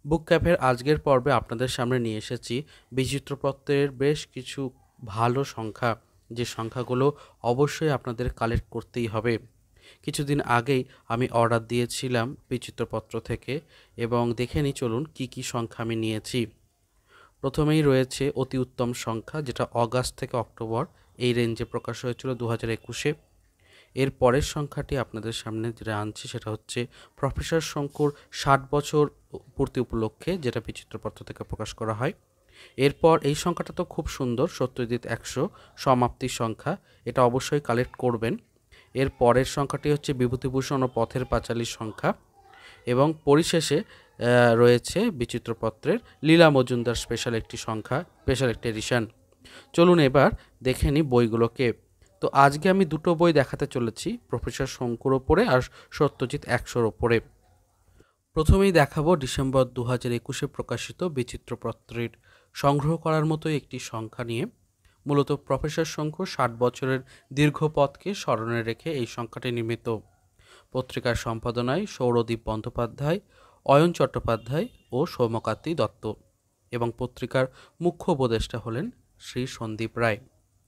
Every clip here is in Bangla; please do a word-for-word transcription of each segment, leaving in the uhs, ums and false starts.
বুক ক্যাফের আজকের পর্বে আপনাদের সামনে নিয়ে এসেছি বিচিত্রপত্রের বেশ কিছু ভালো সংখ্যা, যে সংখ্যাগুলো অবশ্যই আপনাদের কালেক্ট করতেই হবে। কিছুদিন আগেই আমি অর্ডার দিয়েছিলাম বিচিত্রপত্র থেকে, এবং দেখে নিই চলুন কি কি সংখ্যা আমি নিয়েছি। প্রথমেই রয়েছে অতি উত্তম সংখ্যা, যেটা অগাস্ট থেকে অক্টোবর এই রেঞ্জে প্রকাশ হয়েছিল দু হাজার একুশে। এর পরের সংখ্যাটি আপনাদের সামনে যেটা আনছি সেটা হচ্ছে প্রফেসর শঙ্কুর ষাট বছর পূর্তি উপলক্ষে, যেটা বিচিত্রপত্র থেকে প্রকাশ করা হয়। এরপর এই সংখ্যাটা তো খুব সুন্দর, সত্যজিৎ একশো সমাপ্তির সংখ্যা, এটা অবশ্যই কালেক্ট করবেন। এর পরের সংখ্যাটি হচ্ছে বিভূতিভূষণ ও পথের পাঁচালীর সংখ্যা, এবং পরিশেষে রয়েছে বিচিত্রপত্রের লীলা মজুমদার স্পেশাল একটি সংখ্যা, স্পেশাল একটি এডিশন। চলুন এবার দেখে নিই বইগুলোকে। তো আজকে আমি দুটো বই দেখাতে চলেছি, প্রফেসর শঙ্কুর ওপরে আর সত্যজিৎ একশোর ওপরে। প্রথমেই দেখাবো ডিসেম্বর দু হাজার একুশে প্রকাশিত বিচিত্রপত্রের সংগ্রহ করার মতোই একটি সংখ্যা নিয়ে। মূলত প্রফেসর শঙ্কুর ষাট বছরের দীর্ঘ পথকে স্মরণে রেখে এই সংখ্যাটি নির্মিত। পত্রিকার সম্পাদনায় সৌরদীপ বন্দ্যোপাধ্যায়, অয়ন চট্টোপাধ্যায় ও সৌম্যকান্তি দত্ত, এবং পত্রিকার মুখ্য উপদেষ্টা হলেন শ্রী সন্দীপ রায়।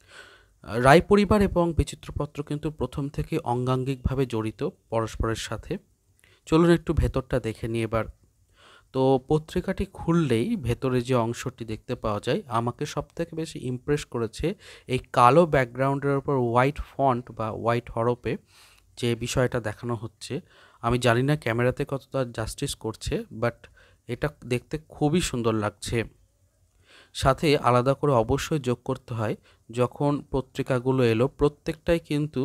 রায় পরিবার এবং বিচিত্রপত্র কিন্তু প্রথম থেকে অঙ্গাঙ্গিকভাবে জড়িত পরস্পরের সাথে। চলুন একটু ভেতরটা দেখে নিই এবার। তো পত্রিকাটি খুললেই ভেতরে যে অংশটি দেখতে পাওয়া যায়, আমাকে সবথেকে বেশি ইমপ্রেস করেছে এই কালো ব্যাকগ্রাউন্ডের ওপর হোয়াইট ফন্ট বা হোয়াইট হরফে যে বিষয়টা দেখানো হচ্ছে। আমি জানি না ক্যামেরাতে কতটা জাস্টিস করছে, বাট এটা দেখতে খুবই সুন্দর লাগছে। সাথে আলাদা করে অবশ্যই যোগ করতে হয়, যখন পত্রিকাগুলো এলো প্রত্যেকটাই কিন্তু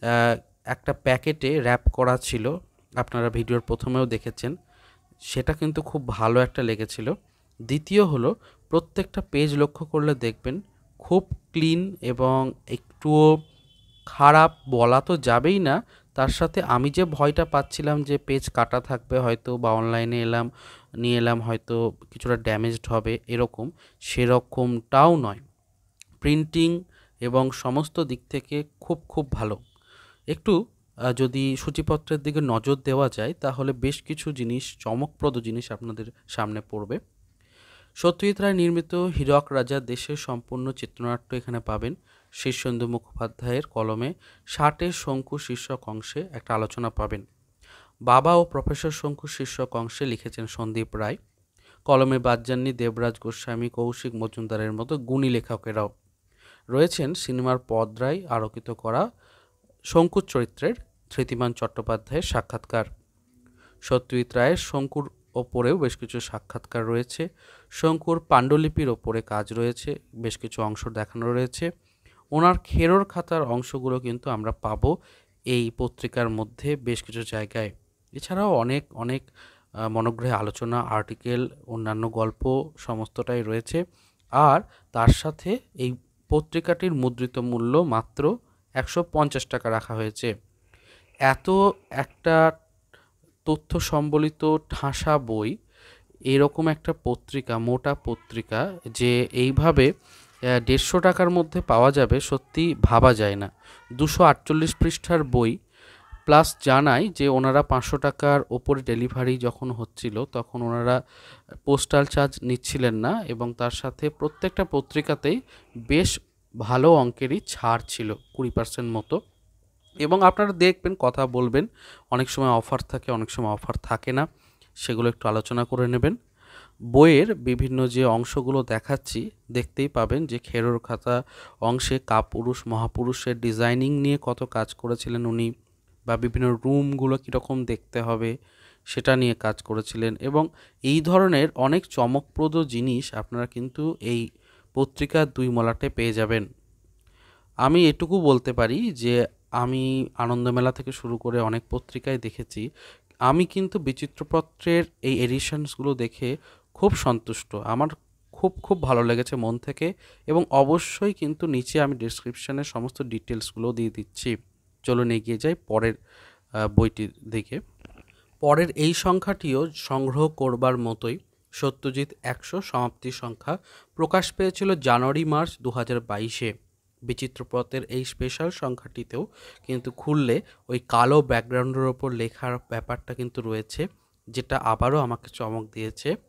একটা প্যাকেটে র্যাপ করা ছিল, আপনারা ভিডিওর প্রথমেও দেখেছেন, সেটা কিন্তু খুব ভালো একটা লেগেছিল। দ্বিতীয় হলো, প্রত্যেকটা পেজ লক্ষ্য করলে দেখবেন খুব ক্লিন, এবং একটুও খারাপ বলা তো যাবেই না, তার সাথে আমি যে ভয়টা পাচ্ছিলাম যে পেজ কাটা থাকবে হয়তো, বা অনলাইনে এলাম নিয়ে এলাম হয়তো কিছুটা ড্যামেজড হবে, এরকম সেরকমটাও নয়। প্রিন্টিং এবং সমস্ত দিক থেকে খুব খুব ভালো। একটু যদি সূচিপত্রের দিকে নজর দেওয়া যায় তাহলে বেশ কিছু জিনিস, চমকপ্রদ জিনিস আপনাদের সামনে পড়বে। সত্যজিৎ রায় নির্মিত হীরক রাজা দেশের সম্পূর্ণ চিত্রনাট্য এখানে পাবেন। শীর্ষেন্দু মুখোপাধ্যায়ের কলমে ষাটের শঙ্কু শীর্ষক অংশে একটা আলোচনা পাবেন। বাবা ও প্রফেসর শঙ্কু শীর্ষক অংশে লিখেছেন সন্দীপ রায়। কলমে বাদ যাননি দেবরাজ গোস্বামী, কৌশিক মজুমদারের মতো গুণী লেখকেরাও। রয়েছেন সিনেমার পর্দায় আলোকিত করা শঙ্কুর চরিত্রের ধৃতিমান চট্টোপাধ্যায়ের সাক্ষাৎকার। সত্যজিৎ রায়ের শঙ্কুর ওপরেও বেশ কিছু সাক্ষাৎকার রয়েছে। শঙ্কুর পাণ্ডুলিপির ওপরে কাজ রয়েছে, বেশ কিছু অংশ দেখানো রয়েছে। ওনার খেরোর খাতার অংশগুলো কিন্তু আমরা পাবো এই পত্রিকার মধ্যে বেশ কিছু জায়গায়। এছাড়াও অনেক অনেক মনোগ্রাহী আলোচনা, আর্টিকেল, অন্যান্য গল্প সমস্তটাই রয়েছে। আর তার সাথে এই পত্রিকাটির মুদ্রিত মূল্য মাত্র একশো পঞ্চাশ টাকা রাখা হয়েছে। এত একটা তথ্য সম্বলিত ঠাসা বই, এরকম একটা পত্রিকা, মোটা পত্রিকা যে এইভাবে দেড়শো টাকার মধ্যে পাওয়া যাবে, সত্যি ভাবা যায় না। দুশো আটচল্লিশ পৃষ্ঠার বই, প্লাস জানাই যে ওনারা পাঁচশো টাকার ওপরে ডেলিভারি যখন হচ্ছিল তখন ওনারা পোস্টাল চার্জ নিচ্ছিলেন না, এবং তার সাথে প্রত্যেকটা পত্রিকাতেই বেশ ভালো অঙ্কেরই ছাড় ছিল, কুড়ি পার্সেন্ট মতো। এবং আপনারা দেখবেন, কথা বলবেন, অনেক সময় অফার থাকে, অনেক সময় অফার থাকে না, সেগুলো একটু আলোচনা করে নেবেন। বইয়ের বিভিন্ন যে অংশগুলো দেখাচ্ছি দেখতেই পাবেন যে খেরোর খাতা অংশে কাপুরুষ মহাপুরুষের ডিজাইনিং নিয়ে কত কাজ করেছিলেন উনি, বা বিভিন্ন রুমগুলো কীরকম দেখতে হবে সেটা নিয়ে কাজ করেছিলেন। এবং এই ধরনের অনেক চমকপ্রদ জিনিস আপনারা কিন্তু এই পত্রিকার দুই মলাটে পেয়ে যাবেন। আমি এটুকু বলতে পারি যে আমি আনন্দমেলা থেকে শুরু করে অনেক পত্রিকায় দেখেছি, আমি কিন্তু বিচিত্রপত্রের এই এডিশনসগুলো দেখে খুব সন্তুষ্ট, আমার খুব খুব ভালো লেগেছে মন থেকে। এবং অবশ্যই কিন্তু নিচে আমি ডেসক্রিপশানে সমস্ত ডিটেলসগুলো দিয়ে দিচ্ছি। চলুন এগিয়ে যাই পরের বইটির দিকে। পরের এই সংখ্যাটিও সংগ্রহ করবার মতোই, সত্যজিৎ একশো সমাপ্তি সংখ্যা, প্রকাশ পেয়েছিল জানুয়ারি মার্চ দু হাজার বাইশে। বিচিত্রপত্রের এই স্পেশাল সংখ্যাটিতেও কিন্তু খুললে ওই কালো ব্যাকগ্রাউন্ডের ওপর লেখার ব্যাপারটা কিন্তু রয়েছে, যেটা আবারও আমাকে চমক দিয়েছে।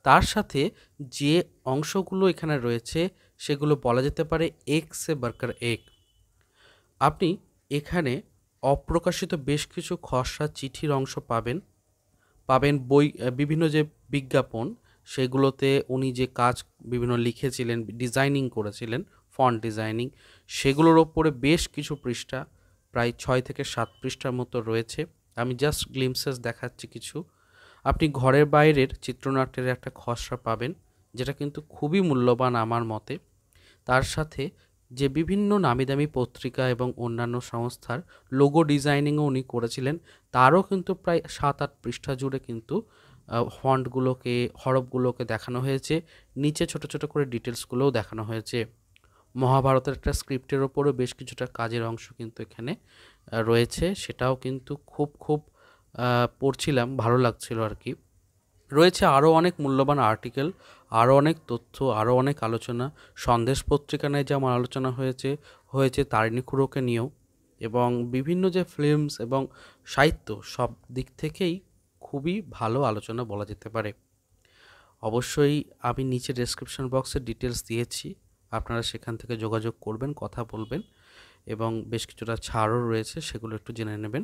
তার সাথে যে অংশগুলো এখানে রয়েছে সেগুলো বলা যেতে পারে এক সে বার্কার এক। আপনি এখানে অপ্রকাশিত বেশ কিছু খসড়া চিঠির অংশ পাবেন পাবেন বই বিভিন্ন যে বিজ্ঞাপন সেগুলোতে উনি যে কাজ বিভিন্ন লিখেছিলেন, ডিজাইনিং করেছিলেন, ফন্ট ডিজাইনিং, সেগুলোর ওপরে বেশ কিছু পৃষ্ঠা, প্রায় ছয় থেকে সাত পৃষ্ঠার মতো রয়েছে। আমি জাস্ট গ্লিমসেস দেখাচ্ছি কিছু। আপনি ঘরের বাইরের চিত্রনাট্যের একটা খসড়া পাবেন, যেটা কিন্তু খুবই মূল্যবান আমার মতে। তার সাথে যে বিভিন্ন নামিদামি পত্রিকা এবং অন্যান্য সংস্থার লোগো ডিজাইনিংও উনি করেছিলেন, তারও কিন্তু প্রায় সাত আট পৃষ্ঠা জুড়ে কিন্তু ফন্টগুলোকে, হরফগুলোকে দেখানো হয়েছে। নিচে ছোট ছোট করে ডিটেলসগুলোও দেখানো হয়েছে। মহাভারতের একটা স্ক্রিপ্টের ওপরও বেশ কিছুটা কাজের অংশ কিন্তু এখানে রয়েছে, সেটাও কিন্তু খুব খুব পড়ছিলাম, ভালো লাগছিল আর কি। রয়েছে আরও অনেক মূল্যবান আর্টিকেল, আরও অনেক তথ্য, আরও অনেক আলোচনা। সন্দেশ পত্রিকা নিয়ে যেমন আলোচনা হয়েছে হয়েছে তারিণী খুড়োকে নিয়েও, এবং বিভিন্ন যে ফিল্মস এবং সাহিত্য, সব দিক থেকেই খুবই ভালো আলোচনা বলা যেতে পারে। অবশ্যই আমি নিচে ডেসক্রিপশন বক্সে ডিটেলস দিয়েছি, আপনারা সেখান থেকে যোগাযোগ করবেন, কথা বলবেন, এবং বেশ কিছুটা ছাড়ও রয়েছে, সেগুলো একটু জেনে নেবেন।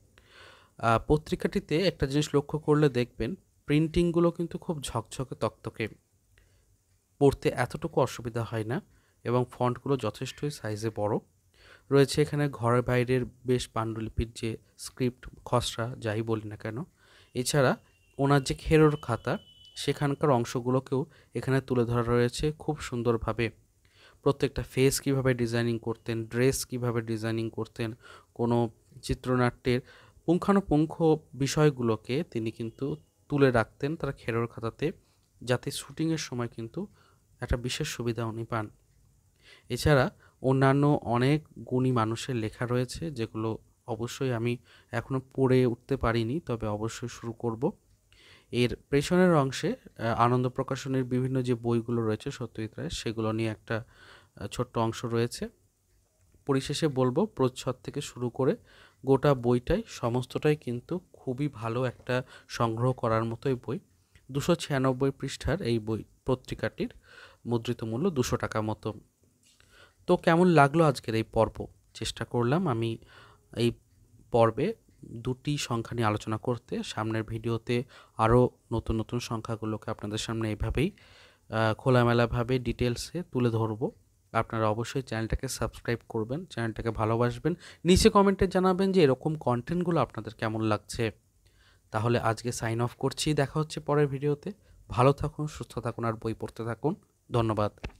পত্রিকাটিতে একটা জিনিস লক্ষ্য করলে দেখবেন, প্রিন্টিংগুলো কিন্তু খুব ঝকঝকে তকতকে, পড়তে এতটুকু অসুবিধা হয় না, এবং ফন্টগুলো যথেষ্টই সাইজে বড় রয়েছে। এখানে ঘরের বাইরের বেশ পাণ্ডুলিপির যে স্ক্রিপ্ট, খসড়া যাই বলি না কেন, এছাড়া ওনার যে খেরোর খাতা, সেখানকার অংশগুলোকেও এখানে তুলে ধরা রয়েছে খুব সুন্দরভাবে। প্রত্যেকটা ফেস কিভাবে ডিজাইনিং করতেন, ড্রেস কিভাবে ডিজাইনিং করতেন, কোনো চিত্রনাট্যের পুঙ্খানুপুঙ্খ বিষয়গুলোকে তিনি কিন্তু তুলে রাখতেন তার খেরোর খাতাতে, যাতে শুটিংয়ের সময় কিন্তু একটা বিশেষ সুবিধা উনি পান। এছাড়া অন্যান্য অনেক গুণী মানুষের লেখা রয়েছে, যেগুলো অবশ্যই আমি এখনও পড়ে উঠতে পারিনি, তবে অবশ্যই শুরু করব। এর পেছনের অংশে আনন্দ প্রকাশনের বিভিন্ন যে বইগুলো রয়েছে সত্যজিৎ রায়ের, সেগুলো নিয়ে একটা ছোট্ট অংশ রয়েছে। পরিশেষে বলবো, প্রচ্ছদ থেকে শুরু করে গোটা বইটাই, সমস্তটাই কিন্তু খুবই ভালো একটা সংগ্রহ করার মতোই বই। দুশো ছিয়ানব্বই পৃষ্ঠার এই বই পত্রিকাটির মুদ্রিত মূল্য দুশো টাকা মতো। তো কেমন লাগলো আজকের এই পর্ব? চেষ্টা করলাম আমি এই পর্বে দুটি সংখ্যা নিয়ে আলোচনা করতে। সামনের ভিডিওতে আরও নতুন নতুন সংখ্যাগুলোকে আপনাদের সামনে এইভাবেই খোলামেলাভাবে ডিটেলসে তুলে ধরবো। আপনারা অবশ্যই চ্যানেলটাকে সাবস্ক্রাইব করবেন, চ্যানেলটাকে ভালোবাসবেন, নিচে কমেন্টে জানাবেন যে এরকম কন্টেন্টগুলো আপনাদের কেমন লাগছে। তাহলে আজকে সাইন অফ করছি, দেখা হচ্ছে পরের ভিডিওতে। ভালো থাকুন, সুস্থ থাকুন, আর বই পড়তে থাকুন। ধন্যবাদ।